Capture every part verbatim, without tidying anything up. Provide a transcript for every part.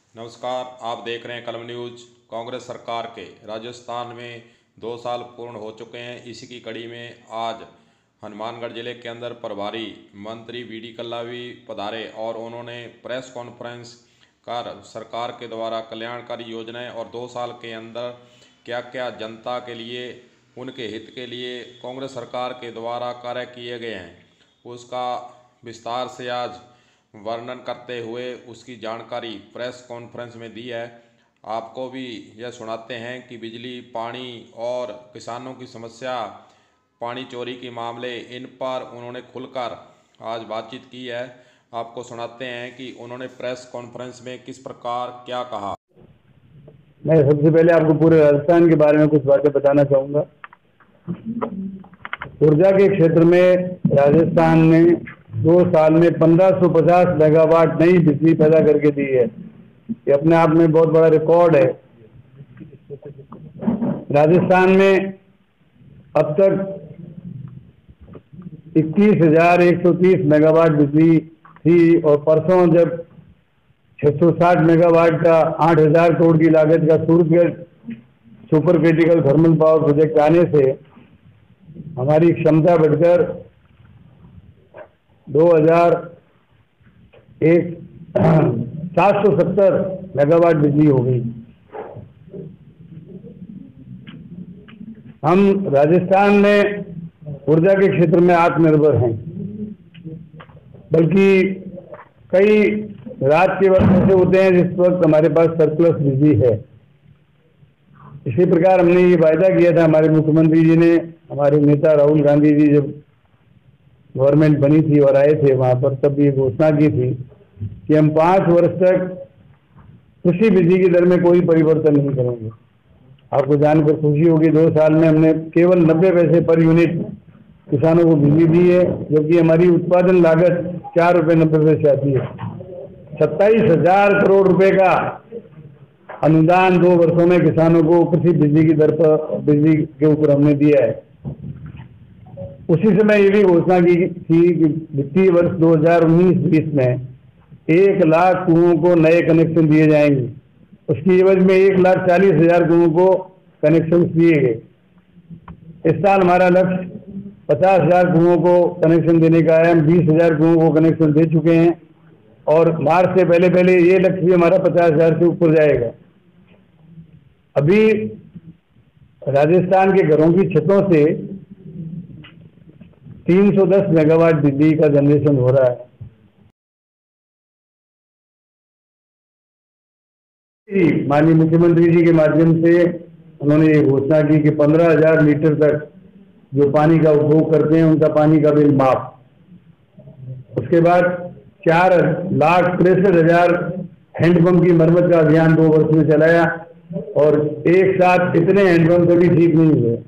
नमस्कार, आप देख रहे हैं कलम न्यूज। कांग्रेस सरकार के राजस्थान में दो साल पूर्ण हो चुके हैं। इसी की कड़ी में आज हनुमानगढ़ जिले के अंदर प्रभारी मंत्री बी डी कल्ला भी पधारे और उन्होंने प्रेस कॉन्फ्रेंस कर सरकार के द्वारा कल्याणकारी योजनाएं और दो साल के अंदर क्या क्या जनता के लिए, उनके हित के लिए कांग्रेस सरकार के द्वारा कार्य किए गए हैं उसका विस्तार से आज वर्णन करते हुए उसकी जानकारी प्रेस कॉन्फ्रेंस में दी है। आपको भी यह सुनाते हैं कि बिजली, पानी और किसानों की समस्या, पानी चोरी के मामले, इन पर उन्होंने खुलकर आज बातचीत की है। आपको सुनाते हैं कि उन्होंने प्रेस कॉन्फ्रेंस में किस प्रकार क्या कहा। मैं सबसे पहले आपको पूरे राजस्थान के बारे में कुछ बातें बताना चाहूँगा। ऊर्जा के क्षेत्र में राजस्थान ने दो साल में पंद्रह सौ पचास मेगावाट नई बिजली पैदा करके दी है। ये अपने आप में बहुत बड़ा रिकॉर्ड है। राजस्थान में अब तक इक्कीस हजार एक सौ तीस मेगावाट बिजली थी और परसों जब छह सौ साठ मेगावाट का आठ हजार करोड़ की लागत का Surajgarh super critical thermal power project आने से हमारी क्षमता बढ़कर दो हजार एक सात सौ सत्तर मेगावाट बिजली हो गई। हम राजस्थान में ऊर्जा के क्षेत्र में आत्मनिर्भर हैं, बल्कि कई रात के वक्त ऐसे होते हैं जिस वक्त हमारे पास सरप्लस बिजली है। इसी प्रकार हमने ये वायदा किया था, हमारे मुख्यमंत्री जी ने, हमारे नेता राहुल गांधी जी जब गवर्नमेंट बनी थी और आए थे वहाँ पर, तब ये घोषणा की थी कि हम पाँच वर्ष तक कृषि बिजली की दर में कोई परिवर्तन नहीं करेंगे। आपको जानकर खुशी होगी, दो साल में हमने केवल नब्बे पैसे पर यूनिट किसानों को बिजली दी है, जबकि हमारी उत्पादन लागत चार रुपये नब्बे पैसे आती है। सत्ताईस हजार करोड़ रुपए का अनुदान दो वर्षों में किसानों को कृषि बिजली की दर पर, बिजली के ऊपर हमने दिया है। उसी समय ये भी घोषणा की थी कि वित्तीय वर्ष दो हजार उन्नीस बीस में एक लाख कुओं को नए कनेक्शन दिए जाएंगे। उसकी एवज में एक लाख चालीस हजार कुओं को कनेक्शन दिए गए। इस साल हमारा लक्ष्य पचास हजार कुओं को कनेक्शन देने का है। हम बीस हजार कुओं को कनेक्शन दे चुके हैं और मार्च से पहले पहले ये लक्ष्य भी हमारा पचास हजार से ऊपर जाएगा। अभी राजस्थान के घरों की छतों से तीन सौ दस मेगावाट बिजली का जनरेशन हो रहा है। माननीय मुख्यमंत्री जी के माध्यम से उन्होंने ये घोषणा की कि पंद्रह हजार लीटर तक जो पानी का उपभोग करते हैं उनका पानी का बिल माफ। उसके बाद चार लाख तिरसठ हजार हैंडपंप की मरम्मत का अभियान दो वर्ष में चलाया और एक साथ इतने हैंडपंप कभी ठीक नहीं हुए।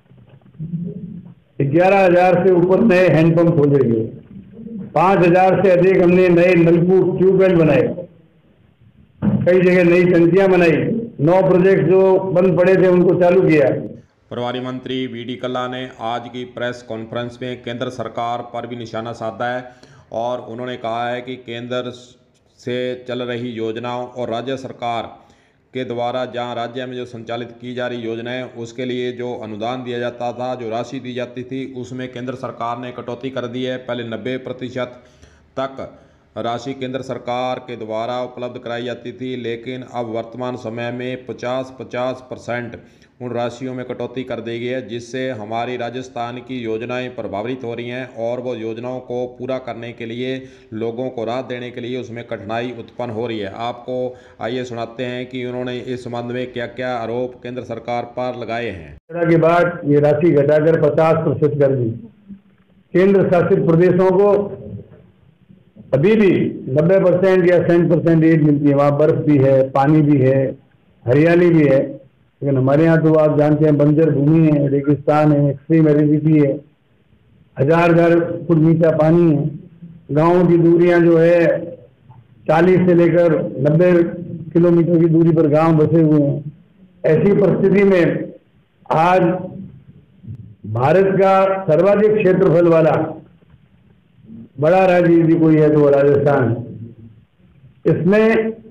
ग्यारह हजार से ऊपर नए हैंडपंप खोले गए। पांच हजार से अधिक हमने नए नलकूप, ट्यूबवेल बनाए, कई जगह नई टंकियां बनाई। नौ प्रोजेक्ट जो बंद पड़े थे उनको चालू किया। प्रभारी मंत्री बी डी कल्ला ने आज की प्रेस कॉन्फ्रेंस में केंद्र सरकार पर भी निशाना साधा है और उन्होंने कहा है कि केंद्र से चल रही योजनाओं और राज्य सरकार के द्वारा जहां राज्य में जो संचालित की जा रही योजनाएं, उसके लिए जो अनुदान दिया जाता था, जो राशि दी जाती थी, उसमें केंद्र सरकार ने कटौती कर दी है। पहले नब्बे प्रतिशत तक राशि केंद्र सरकार के द्वारा उपलब्ध कराई जाती थी, लेकिन अब वर्तमान समय में पचास पचास परसेंट उन राशियों में कटौती कर दी गई है, जिससे हमारी राजस्थान की योजनाएं प्रभावित हो रही हैं और वो योजनाओं को पूरा करने के लिए, लोगों को राहत देने के लिए उसमें कठिनाई उत्पन्न हो रही है। आपको आइए सुनाते हैं कि उन्होंने इस संबंध में क्या क्या आरोप केंद्र सरकार पर लगाए हैं। के बाद ये राशि घटाकर पचास प्रतिशत कर दी। केंद्र शासित प्रदेशों को अभी भी नब्बे परसेंट या साठ परसेंट एड मिलती है। वहाँ बर्फ भी है, पानी भी है, हरियाली भी है, लेकिन हमारे यहाँ तो आप जानते हैं बंजर भूमि है, रेगिस्तान है, एक्सट्रीम एरिडिटी है, हजार हजार फुट नीचा पानी है। गाँव की दूरियां जो है चालीस से लेकर नब्बे किलोमीटर की दूरी पर गांव बसे हुए हैं। ऐसी परिस्थिति में आज भारत का सर्वाधिक क्षेत्रफल वाला बड़ा राज्य यदि कोई है तो वो राजस्थान। इसमें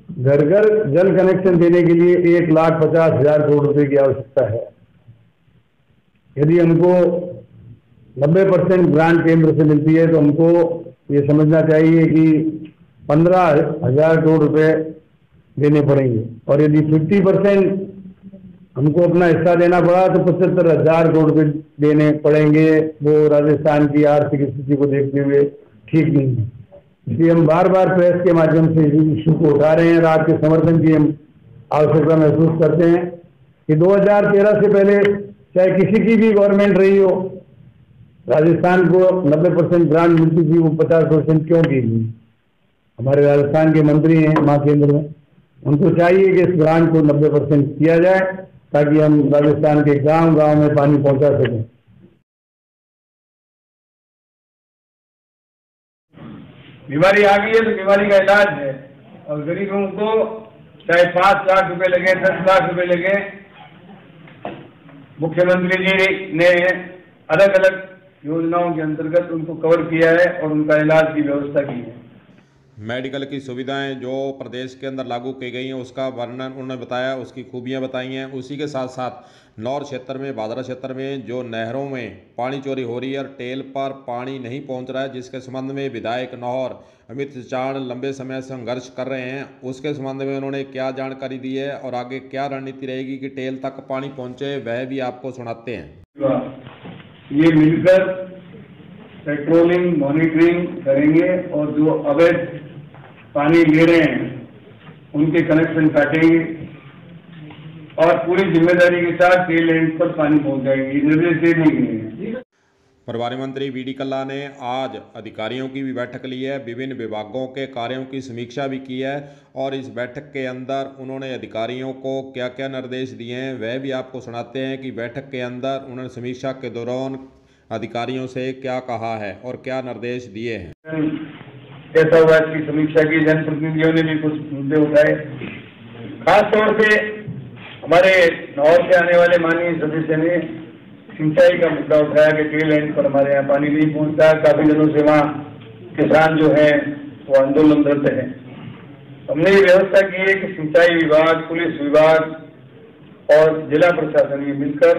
घर घर जल कनेक्शन देने के लिए एक लाख पचास हजार करोड़ रुपए की आवश्यकता है। यदि हमको नब्बे परसेंट ग्रांट केंद्र से मिलती है तो हमको ये समझना चाहिए कि पंद्रह हजार करोड़ रुपए देने पड़ेंगे, और यदि फिफ्टी परसेंट हमको अपना हिस्सा देना पड़ा तो पचहत्तर हजार करोड़ रुपए देने पड़ेंगे। वो राजस्थान की आर्थिक स्थिति को देखते हुए ठीक नहीं है। इसलिए हम बार बार प्रेस के माध्यम से इस इशू को उठा रहे हैं और आपके समर्थन की हम आवश्यकता महसूस करते हैं कि दो हज़ार तेरह से पहले चाहे किसी की भी गवर्नमेंट रही हो, राजस्थान को नब्बे परसेंट ग्रांट मिलती थी, वो पचास परसेंट क्यों की गई? हमारे राजस्थान के मंत्री हैं वहाँ केंद्र में, उनको चाहिए कि इस ग्रांट को नब्बे परसेंट किया जाए ताकि हम राजस्थान के गांव गांव में पानी पहुंचा सकें। बीमारी आ गई है तो बीमारी का इलाज है, और गरीबों को चाहे पांच लाख रुपए लगे, दस लाख रुपए लगे, मुख्यमंत्री जी ने अलग अलग योजनाओं के अंतर्गत उनको कवर किया है और उनका इलाज की व्यवस्था की है। मेडिकल की सुविधाएं जो प्रदेश के अंदर लागू की गई हैं उसका वर्णन उन्होंने बताया, उसकी खूबियां बताई हैं। उसी के साथ साथ नौर क्षेत्र में, भादरा क्षेत्र में जो नहरों में पानी चोरी हो रही है और टेल पर पानी नहीं पहुंच रहा है, जिसके संबंध में विधायक नौर अमित चाण लंबे समय से संघर्ष कर रहे हैं, उसके संबंध में उन्होंने क्या जानकारी दी है और आगे क्या रणनीति रहेगी कि टेल तक पानी पहुँचे, वह भी आपको सुनाते हैं। ये मिलकर पेट्रोलिंग मॉनिटरिंग करेंगे और जो अवैध पानी ले रहे हैं उनके कनेक्शन काटेंगे और पूरी जिम्मेदारी के साथ टेल एंड पर पानी पहुंचाएंगे, निर्देश दे देंगे। प्रभारी मंत्री बी डी कल्ला ने आज अधिकारियों की भी बैठक ली है, विभिन्न विभागों के कार्यों की समीक्षा भी की है और इस बैठक के अंदर उन्होंने अधिकारियों को क्या क्या निर्देश दिए हैं वह भी आपको सुनाते हैं कि बैठक के अंदर उन्होंने समीक्षा के दौरान अधिकारियों से क्या कहा है और क्या निर्देश दिए हैं। ऐसा हुआ कि समीक्षा की जनप्रतिनिधियों ने भी कुछ मुद्दे उठाए, खास तौर से हमारे नौर से आने वाले माननीय सदस्य ने सिंचाई का मुद्दा उठाया कि टेल एंड पर हमारे यहाँ पानी नहीं पहुँचता। काफी दिनों से वहाँ किसान जो है वो आंदोलनरत है। हमने ये व्यवस्था की है कि सिंचाई विभाग, पुलिस विभाग और जिला प्रशासन ये मिलकर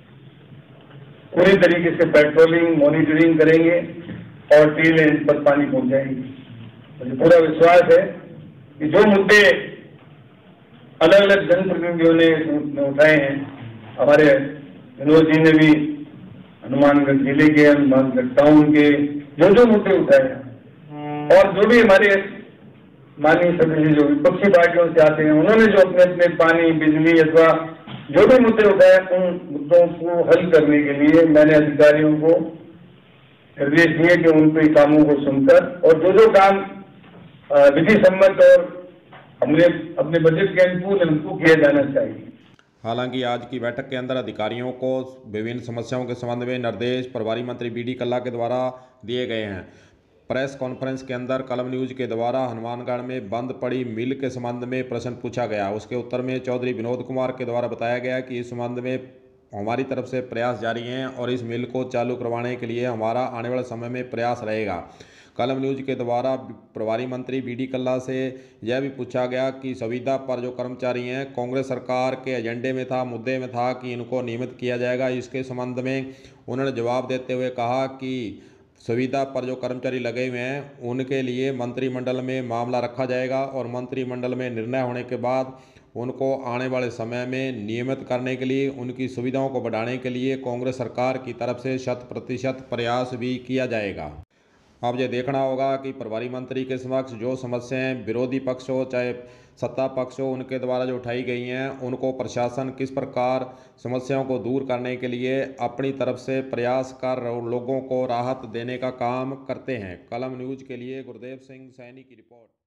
पूरी तरीके से पेट्रोलिंग मॉनिटरिंग करेंगे और टेल एंड पर पानी पहुंचाएंगे। मुझे पूरा विश्वास है कि जो मुद्दे अलग अलग जनप्रतिनिधियों ने उठाए हैं, हमारे विनोद जी ने भी हनुमानगढ़ जिले के, हनुमानगढ़ टाउन के जो जो मुद्दे उठाए हैं और जो भी हमारे माननीय सदस्य जो विपक्षी पार्टियों से आते हैं उन्होंने जो अपने अपने पानी, बिजली अथवा जो भी मुद्दे उठाए, उन मुद्दों को हल करने के लिए मैंने अधिकारियों को निर्देश दिए कि उनके कामों को सुनकर और जो जो काम विधि सम्मत और हमने अपने बजट के अनुकूल उनको किया जाना चाहिए। हालांकि आज की बैठक के अंदर अधिकारियों को विभिन्न समस्याओं के संबंध में निर्देश प्रभारी मंत्री बी डी कल्ला के द्वारा दिए गए हैं। प्रेस कॉन्फ्रेंस के अंदर कलम न्यूज के द्वारा हनुमानगढ़ में बंद पड़ी मिल के संबंध में प्रश्न पूछा गया। उसके उत्तर में चौधरी विनोद कुमार के द्वारा बताया गया कि इस संबंध में हमारी तरफ से प्रयास जारी हैं और इस मिल को चालू करवाने के लिए हमारा आने वाले समय में प्रयास रहेगा। कलम न्यूज के द्वारा प्रभारी मंत्री बी डी कल्ला से यह भी पूछा गया कि संविदा पर जो कर्मचारी हैं कांग्रेस सरकार के एजेंडे में था, मुद्दे में था कि इनको नियमित किया जाएगा। इसके संबंध में उन्होंने जवाब देते हुए कहा कि संविदा पर जो कर्मचारी लगे हुए हैं उनके लिए मंत्रिमंडल में मामला रखा जाएगा और मंत्रिमंडल में निर्णय होने के बाद उनको आने वाले समय में नियमित करने के लिए, उनकी सुविधाओं को बढ़ाने के लिए कांग्रेस सरकार की तरफ से शत प्रतिशत प्रयास भी किया जाएगा। अब ये देखना होगा कि प्रभारी मंत्री के समक्ष जो समस्याएं विरोधी पक्ष हो चाहे सत्ता पक्ष हो उनके द्वारा जो उठाई गई हैं उनको प्रशासन किस प्रकार समस्याओं को दूर करने के लिए अपनी तरफ से प्रयास कर लोगों को राहत देने का काम करते हैं। कलम न्यूज के लिए गुरदेव सिंह सैनी की रिपोर्ट।